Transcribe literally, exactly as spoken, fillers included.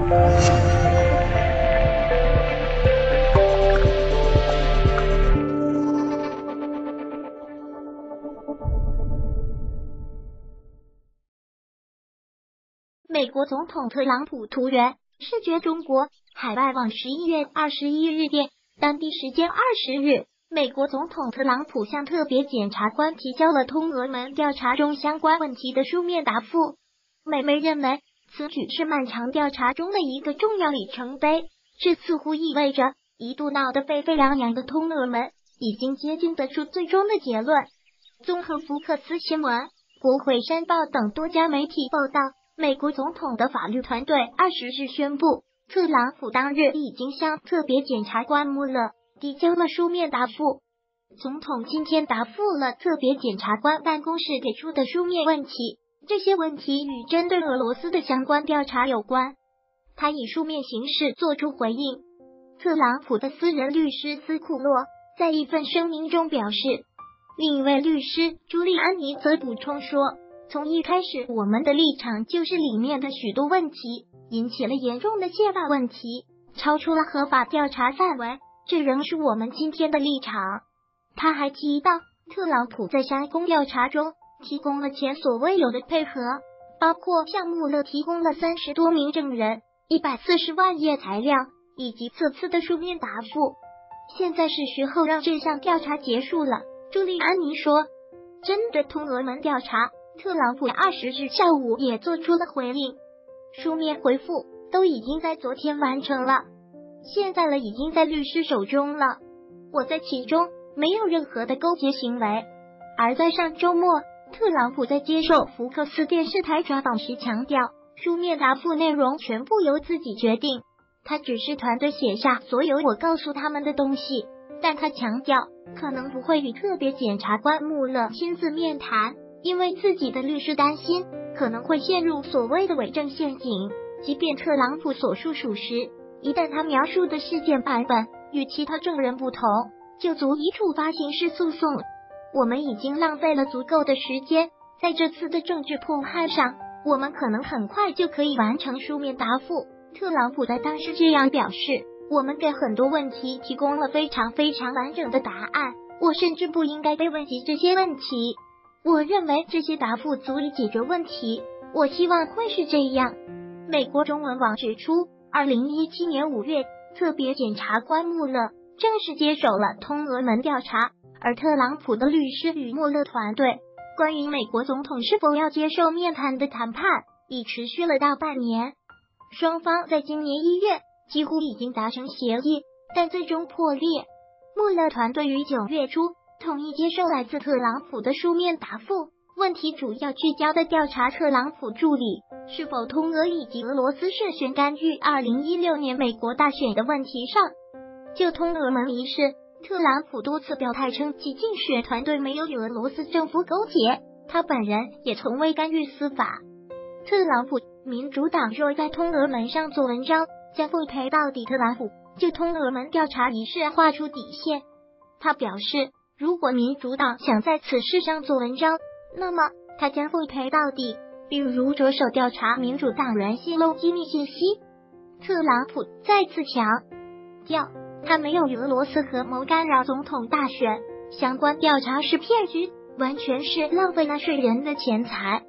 美国总统特朗普突援，视觉中国海外网十一月二十一日电，当地时间二十日，美国总统特朗普向特别检察官提交了通俄门调查中相关问题的书面答复。美媒认为，此举是漫长调查中的一个重要里程碑，这似乎意味着一度闹得沸沸扬扬的通俄门已经接近得出最终的结论。综合福克斯新闻、国会山报等多家媒体报道，美国总统的法律团队二十日宣布，特朗普当日已经向特别检察官穆勒递交了书面答复。总统今天答复了特别检察官办公室给出的书面问题，这些问题与针对俄罗斯的相关调查有关。他以书面形式作出回应。特朗普的私人律师斯库洛在一份声明中表示，另一位律师朱利安尼则补充说，从一开始我们的立场就是里面的许多问题引起了严重的械霸问题，超出了合法调查范围，这仍是我们今天的立场。他还提到，特朗普在煽公调查中提供了前所未有的配合，包括向穆勒提供了三十多名证人、一百四十万页材料，以及此次的书面答复。现在是时候让这项调查结束了，朱利安尼说。针对通俄门调查，特朗普二十日下午也做出了回应，书面回复都已经在昨天完成了，现在了已经在律师手中了，我在其中没有任何的勾结行为。而在上周末，特朗普在接受福克斯电视台专访时强调，书面答复内容全部由自己决定，他只是团队写下所有我告诉他们的东西，但他强调可能不会与特别检察官穆勒亲自面谈，因为自己的律师担心可能会陷入所谓的伪证陷阱。即便特朗普所述属实，一旦他描述的事件版本与其他证人不同，就足以触发刑事诉讼。我们已经浪费了足够的时间在这次的政治迫害上，我们可能很快就可以完成书面答复。特朗普在当时这样表示，我们给很多问题提供了非常非常完整的答案，我甚至不应该被问及这些问题。我认为这些答复足以解决问题，我希望会是这样。美国中文网指出，二零一七年五月，特别检察官穆勒正式接手了通俄门调查，而特朗普的律师与穆勒团队关于美国总统是否要接受面谈的谈判已持续了大半年。双方在今年一月几乎已经达成协议，但最终破裂。穆勒团队于九月初统一接受来自特朗普的书面答复，问题主要聚焦的调查特朗普助理是否通俄以及俄罗斯涉嫌干预二零一六年美国大选的问题上。就通俄门一事，特朗普多次表态称其竞选团队没有与俄罗斯政府勾结，他本人也从未干预司法。特朗普民主党若在通俄门上做文章，将奉陪到底。特朗普就通俄门调查一事画出底线。他表示，如果民主党想在此事上做文章，那么他将奉陪到底，比如着手调查民主党人泄露机密信息。特朗普再次强调，他没有与俄罗斯合谋干扰总统大选，相关调查是骗局，完全是浪费纳税人的钱财。